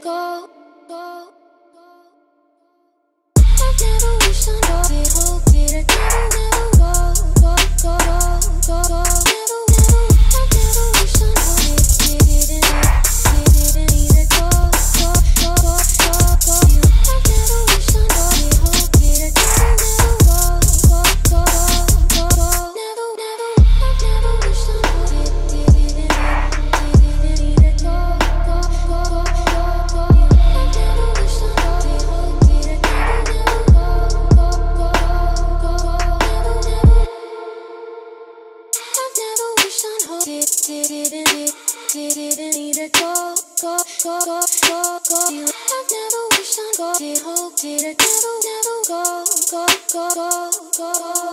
go, go. I never wish I know it, hope it, I never go, go, go, go, go. Never, never, I never wish I know it, didn't either go, go, go, go, go, go. I never wish I know it, hope it, I never go, go, go, go, go. Never, never, I never wish I know it, didn't either go, go, go, go, go. I never wish I know it, hope it, I never go, go, go, go, go. Never, never, I never wish I know it, didn't either go, go, go, go, go, go. I never wish I know it, hope it, I never go, go, go, go, go.